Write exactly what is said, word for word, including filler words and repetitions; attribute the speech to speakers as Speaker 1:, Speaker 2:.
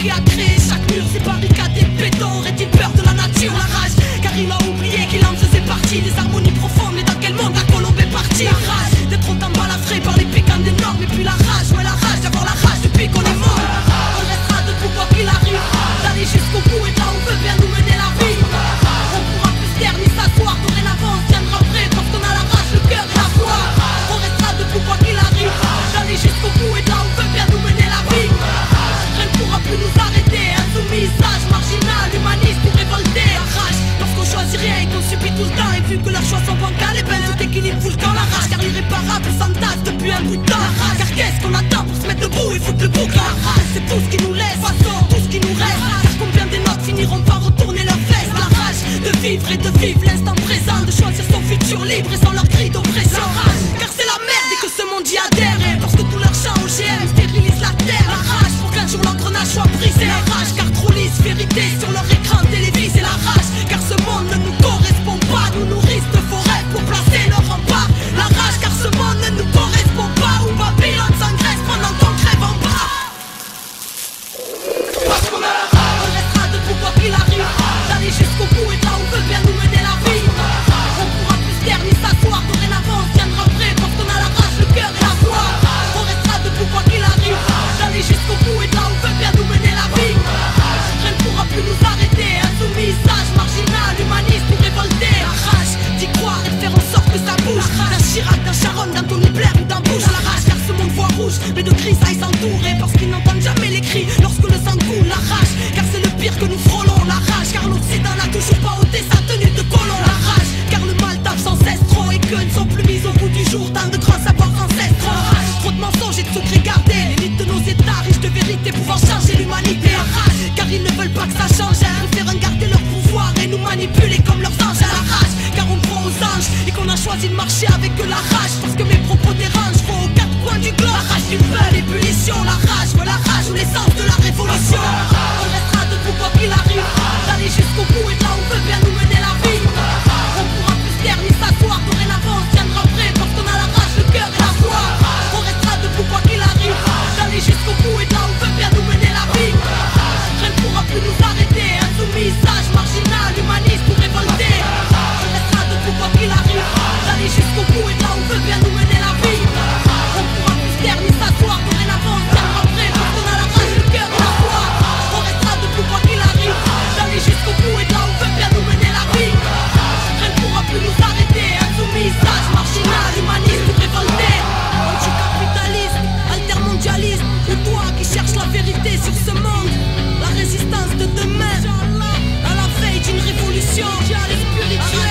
Speaker 1: qui a créé chaque mur, ces barricades, béton. Aurait-il peur de la nature, la rage? Car il a oublié qu'il en faisait partie. Des harmonies profondes, mais dans quel monde la colombe est partie? La rage d'être autant balafré par les piquants des normes. Et puis la rage, ouais la rage d'avoir la rage depuis qu'on est mort. On restera debout quoi qu'il arrive, d'aller jusqu'au bout et là on veut bien nous mener la vie. On pourra plus se taire ni s'asseoir, dorénavant on se tiendra prêt parce qu'on a la rage, le cœur et la foi. On restera debout quoi qu'il arrive, d'aller jusqu'au bout et là on veut bien nous mener la vie. Rien ne pourra plus nous arrêter, insoumis, sage, marginal, humaniste ou révolté. La rage, lorsqu'on choisit rien et qu'on subit tout le temps. Et vu que leurs choix sont bancals, et ben tout équilibre fout le camp. La rage car l'irréparable s'entasse depuis un bout de temps. La rage, car qu'est-ce qu'on attend pour se mettre debout et foutre le bouc? La rage c'est tout ce qui nous laisse, façon, tout ce qui nous reste. Car combien des notes finiront par retourner leurs fesses? La rage de vivre et de vivre l'instant présent, de choisir son futur libre et sans leur cri d'oppression. La rage, car c'est la merde et que ce monde y adhère. Et parce que tout leur chant O G M stérilise la terre. La rage pour qu'un jour l'engrenage soit brisé. La rage car trop lisse, vérité sur leur écran télévisé. La rage car ce monde ne nous correspond pas, nous nourrissent de forêts pour placer nos remparts. La rage car ce monde ne nous correspond pas, où Babylone s'engraisse pendant qu'on crève en bas. Parce qu'on a la rage, on restera debout quoi qu'il arrive, d'aller jusqu'au bout et là on veut bien nous mener la vie. On pourra plus se taire ni s'asseoir, dorénavant on se tiendra prêt parce qu'on a la rage, le cœur et la foi. On restera debout quoi qu'il arrive, d'aller jusqu'au bout et là on veut bien nous mener la vie. Rien ne pourra plus nous arrêter, insoumis, sage, marginal, humaniste ou révolté. La rage d'y croire et de faire en sorte que ça bouge. D'un Chirac, d'un Sharon, d'un Tony Blair ou d'un Bush. La rage car ce monde voit rouge, mais de grisailles s'entourer parce qu'ils n'entendent jamais les cris lorsque le sang coule. La rage car c'est le pire que nous frôlons. La rage car l'Occident n'a toujours pas ôté sa tenue de colon. La rage car le mal tape sans cesse trop et que ne sont plus mis au bout du jour tant de grands savoirs ancestraux. La rage, trop de mensonges et de secrets gardés, l'élite de nos états riches de vérité pouvant changer l'humanité. La rage car ils ne veulent pas que ça change, ils préfèrent garder leur pouvoir et nous manipuler comme leurs anges. La rage car on croit aux anges et qu'on a choisi de marcher avec la rage parce que mes propos dérangent, faut aux quatre coins du globe. La rage du feu, l'ébullition, la rage, ouais la rage ou l'essence de la révolution. On restera debout quoi qu'il arrive, d'aller jusqu'au bout et là on veut bien nous mener la vie. On pourra plus se taire ni s'asseoir, dorénavant on se tiendra prêt parce qu'on a la rage, le cœur et la foi. On restera debout quoi qu'il arrive, d'aller jusqu'au bout et là on veut bien nous mener la vie. Rien ne pourra plus nous arrêter, insoumis, sage, marginal, humaniste ou révolté. On restera debout quoi qu'il arrive, d'aller jusqu'au bout et là on veut bien nous mener la vie. On pourra plus se taire ni s'asseoir, dorénavant on se tiendra prêt parce qu'on a la rage, le cœur et la foi. On restera debout quoi qu'il arrive, d'aller jusqu'au bout et là on veut bien nous mener la vie. Rien ne pourra plus nous arrêter, insoumis, sage, marginal, humaniste ou révolté. Anticapitaliste, altermondialiste, ou toi qui cherches la vérité sur ce monde, la résistance de demain, à la veille d'une révolution spirituelle.